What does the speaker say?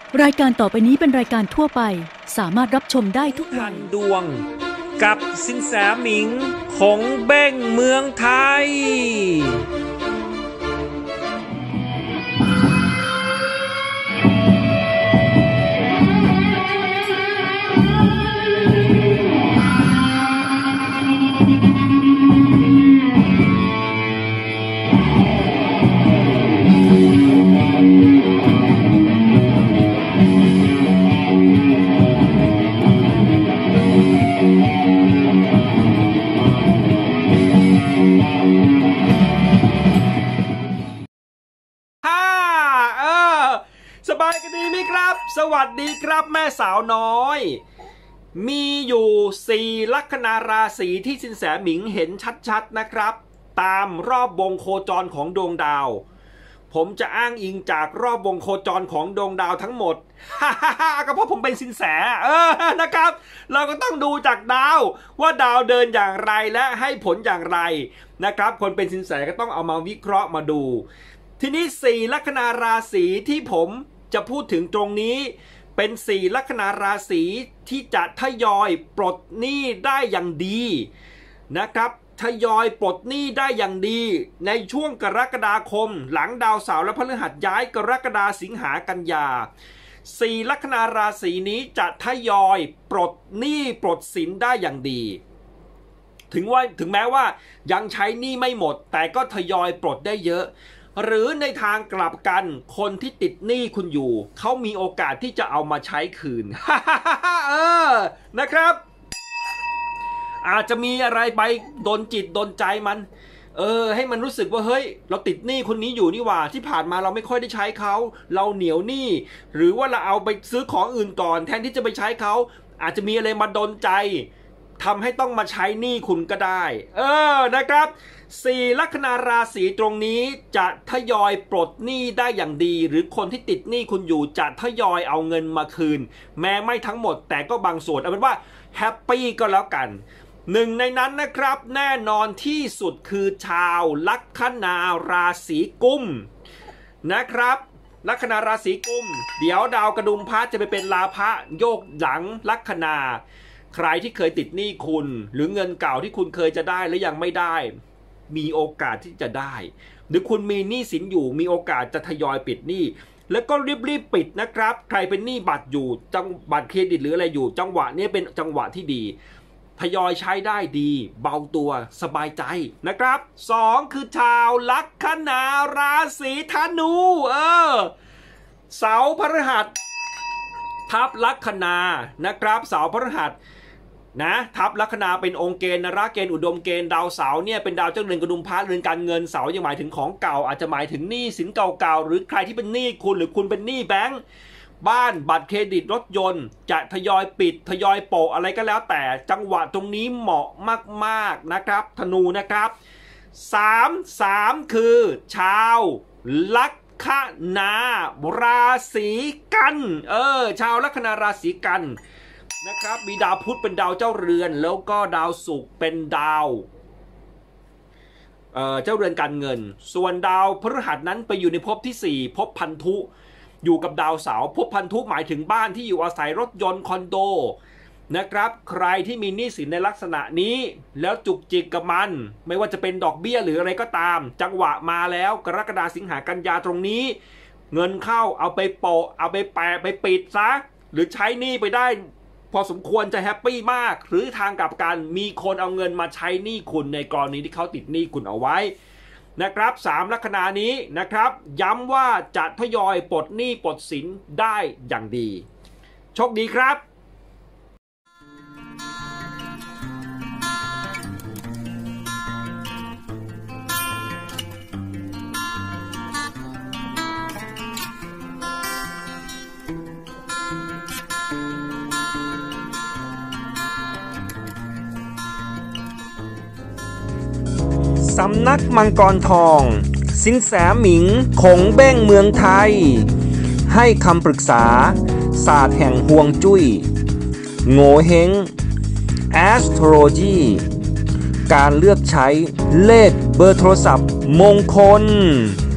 รายการต่อไปนี้เป็นรายการทั่วไปสามารถรับชมได้ทุกวันดวงกับสินแสหมิงของเบ้งเมืองไทยสบายกันดีไหมครับสวัสดีครับแม่สาวน้อยมีอยู่4ลัคนาราศีที่สินแสหมิงเห็นชัดๆนะครับตามรอบวงโคจรของดวงดาวผมจะอ้างอิงจากรอบวงโคจรของดวงดาวทั้งหมดก็เพราะผมเป็นสินแสนะครับเราก็ต้องดูจากดาวว่าดาวเดินอย่างไรและให้ผลอย่างไรนะครับคนเป็นสินแสก็ต้องเอามาวิเคราะห์มาดูทีนี้4ลัคนาราศีที่ผมจะพูดถึงตรงนี้เป็น4ลัคนาราศีที่จะทยอยปลดหนี้ได้อย่างดีนะครับทยอยปลดหนี้ได้อย่างดีในช่วงกรกฎาคมหลังดาวเสาร์และพฤหัสย้ายกรกฎาสิงหากันยา4ลัคนาราศีนี้จะทยอยปลดหนี้ปลดสินได้อย่างดีถึงแม้ว่ายังใช้หนี้ไม่หมดแต่ก็ทยอยปลดได้เยอะหรือในทางกลับกันคนที่ติดหนี้คุณอยู่เขามีโอกาสที่จะเอามาใช้คืน นะครับอาจจะมีอะไรไปโดนจิตโดนใจมันให้มันรู้สึกว่าเฮ้ยเราติดหนี้คนนี้อยู่นี่หว่าที่ผ่านมาเราไม่ค่อยได้ใช้เขาเราเหนียวหนี้หรือว่าเราเอาไปซื้อของอื่นก่อนแทนที่จะไปใช้เขาอาจจะมีอะไรมาโดนใจทำให้ต้องมาใช้หนี้คุณก็ได้นะครับ4ลัคนาราศีตรงนี้จะทยอยปลดหนี้ได้อย่างดีหรือคนที่ติดหนี้คุณอยู่จะทยอยเอาเงินมาคืนแม้ไม่ทั้งหมดแต่ก็บางส่วนเอาเป็นว่าแฮปปี้ก็แล้วกันหนึ่งในนั้นนะครับแน่นอนที่สุดคือชาวลัคนาราศีกุมนะครับลัคนาราศีกุมเดี๋ยวดาวกระดุมพระจะไปเป็นลาภะโยกหลังลัคนาใครที่เคยติดหนี้คุณหรือเงินเก่าที่คุณเคยจะได้และยังไม่ได้มีโอกาสที่จะได้หรือคุณมีหนี้สินอยู่มีโอกาสจะทยอยปิดหนี้แล้วก็รีบปิดนะครับใครเป็นหนี้บัตรอยู่บัตรเครดิตหรืออะไรอยู่จังหวะนี้เป็นจังหวะที่ดีทยอยใช้ได้ดีเบาตัวสบายใจนะครับ2คือชาวลัคนาราศีธนูเสาร์พฤหัสทับลัคนานะครับเสาร์พฤหัสนะทับลัคนาเป็นองค์เกณฑ์นราเกณฑ์อุดมเกณฑ์ดาวเสาร์เนี่ยเป็นดาวเจ้าเรือนกระดุมพระเรือนการเงินเสาร์ยังหมายถึงของเก่าอาจจะหมายถึงหนี้สินเก่าๆหรือใครที่เป็นหนี้คุณหรือคุณเป็นหนี้แบงก์บ้านบัตรเครดิตรถยนต์จะทยอยปิดทยอยโปะอะไรก็แล้วแต่จังหวะตรงนี้เหมาะมากๆนะครับธนูนะครับ3คือชาวลัคนาราศีกันชาวลัคนาราศีกันนะครับมีดาวพุธเป็นดาวเจ้าเรือนแล้วก็ดาวศุกร์เป็นดาวเจ้าเรือนการเงินส่วนดาวพฤหัสนั้นไปอยู่ในภพที่4ภพพันธุอยู่กับดาวเสาร์ภพพันธุหมายถึงบ้านที่อยู่อาศัยรถยนต์คอนโดนะครับใครที่มีหนี้สินในลักษณะนี้แล้วจุกจิกกับมันไม่ว่าจะเป็นดอกเบี้ยหรืออะไรก็ตามจังหวะมาแล้วกรกฎาสิงหากันยาตรงนี้เงินเข้าเอาไปโปะเอาไปแปะไปปิดซะหรือใช้หนี้ไปได้พอสมควรจะแฮปปี้มากหรือทางกลับกันมีคนเอาเงินมาใช้หนี้คุณในกรณีที่เขาติดหนี้คุณเอาไว้นะครับ3ลัคนานี้นะครับย้ำว่าจะทยอยปลดหนี้ปลดสินได้อย่างดีโชคดีครับสำนักมังกรทองสินแสหมิงคงเบ้งเมืองไทยให้คำปรึกษาศาสตร์แห่งฮวงจุ้ยโง่เฮง Astrology การเลือกใช้เลขเบอร์โทรศัพท์มงคล